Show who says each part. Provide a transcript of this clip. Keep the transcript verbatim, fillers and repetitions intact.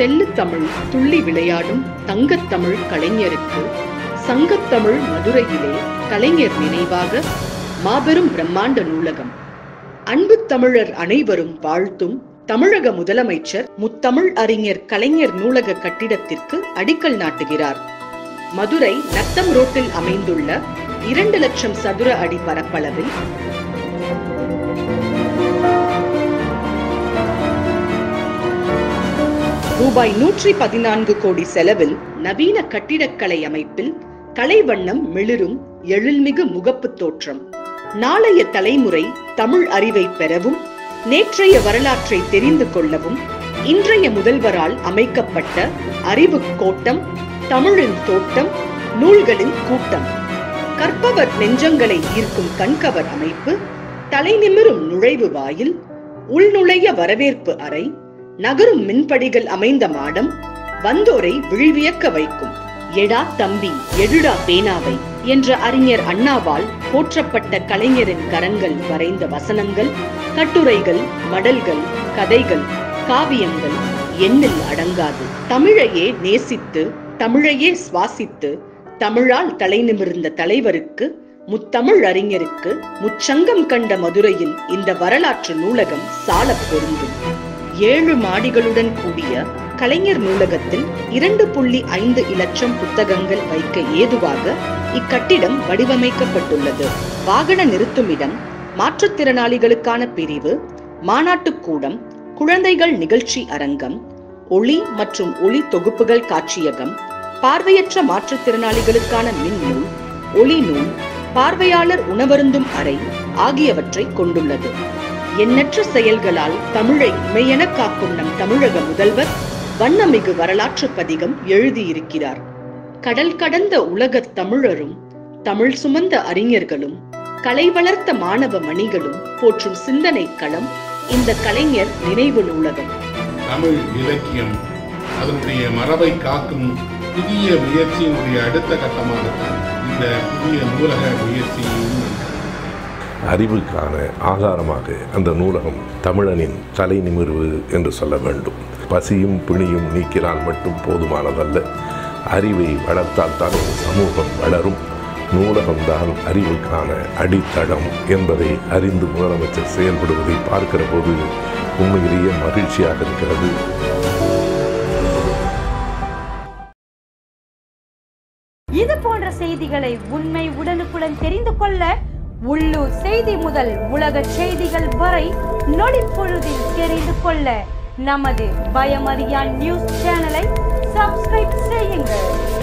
Speaker 1: தெல்லு தமிழ் துள்ளி விளையாடும் தங்கத்தமிழ் கலைஞருக்கு சங்கத்தமிழ் மதுரையிலே கலைஞர் நினைவாக மாபெரும் பிரம்மாண்ட நூலகம். அன்பு தமிழர் அனைவரும் வாழ்த்தும் தமிழக முதலமைச்சர் முத்தமிழ் அறிஞர் கலைஞர் நூலக கட்டிடத்திற்கு அடிக்கல் நாட்டுகிறார். மதுரை நத்தம் ரோட்டில் அமைந்துள்ள இரண்டு லட்சம் சதுர அடி பரப்பளவில் ரூபாய் நூற்றி பதினான்கு கோடி செலவில் நவீன கட்டிடக்கலை அமைப்பில் கலைவண்ணம் மிளிரும் எழில்மிகு முகப்பு தோற்றம். நாளைய தலைமுறை தமிழ் அறிவை பெறவும் நேற்றைய வரலாற்றை தெரிந்து கொள்ளவும் இன்றைய முதல்வரால் அமைக்கப்பட்ட அறிவு கோட்டம், தமிழின் தோட்டம், நூல்களின் கூட்டம். கற்பவர் நெஞ்சங்களை ஈர்க்கும் கண்கவர் அமைப்பு, தலைநிமிரும் நுழைவு வாயில், உள்நுழைய வரவேற்பு அறை, நகரும் மின்படிகள் அமைந்த மாடம் வந்தோரை விழிவியக்க வைக்கும். எடா தம்பி எடுடா பேனாவை என்ற அறிஞர் அண்ணாவால் போற்றப்பட்ட கலைஞரின் கரங்கள் வரைந்த வசனங்கள், கட்டுரைகள், மடல்கள், கதைகள், காவியங்கள் எண்ணில் அடங்காது. தமிழையே நேசித்து தமிழையே சுவாசித்து தமிழால் தலை நிமிர்ந்த தலைவருக்கு, முத்தமிழ் அறிஞருக்கு முச்சங்கம் கண்ட மதுரையில் இந்த வரலாற்று நூலகம் சால பொருந்தும். ஏழு மாடிகளுடன் கூடிய கலைஞர் நூலகத்தில் இரண்டு புள்ளி ஐந்து இலட்சம் புத்தகங்கள் வைக்க ஏதுவாக இக்கட்டிடம் வடிவமைக்கப்பட்டுள்ளது. வாகன நிறுத்துமிடம், மாற்றுத்திறனாளிகளுக்கான பிரிவு, மாநாட்டுக்கூடம், குழந்தைகள் நிகழ்ச்சி அரங்கம், ஒளி மற்றும் ஒளி தொகுப்புகள் காட்சியகம், பார்வையற்ற மாற்றுத்திறனாளிகளுக்கான மின்னூல், ஒளி நூல், பார்வையாளர் உணவருந்தும் அறை ஆகியவற்றை கொண்டுள்ளது. எண்ணற்ற செயல்களால் தமிழை இமையென காக்கும் நம் தமிழக முதல்வர் வண்ணமிகு வரலாற்று பதிகம் எழுதியிருக்கிறார். கடல் கடந்த உலக தமிழரும் தமிழ் சுமந்த அறிஞர்களும் கலை வளர்த்த மாணவ மணிகளும் போற்றும் சிந்தனை களம் இந்த கலைஞர் நினைவு நூலகம்.
Speaker 2: தமிழ் இலக்கியம் அதனுடைய மரபை காக்கும் புதிய முயற்சியினுடைய அடுத்த கட்டமாகத்தான் இந்த புதிய நூலக முயற்சியும்.
Speaker 3: அறிவுக்கான ஆதாரமாக அந்த நூலகம் தமிழனின் தலை நிமிர்வு என்று சொல்ல வேண்டும். பசியும் பிணியும் நீக்கினால் மட்டும் போதுமானதல்ல, அறிவை வளர்த்தால் தான் ஒரு சமூகம் வளரும். நூலகம்தான் அறிவுக்கான அடித்தளம் என்பதை அறிந்து முதலமைச்சர் செயல்படுவதை பார்க்கிற போது உண்மையிலேயே மகிழ்ச்சியாக இருக்கிறது.
Speaker 4: இது போன்ற செய்திகளை உண்மை உடனுக்குடன் தெரிந்து கொள்ள உள்ளூர் செய்தி முதல் உலக செய்திகள் வரை நொடிப்பொழுதில் தெரிந்து கொள்ள நமது பயமறியான் நியூஸ் சேனலை சப்ஸ்கிரைப் செய்யுங்கள்.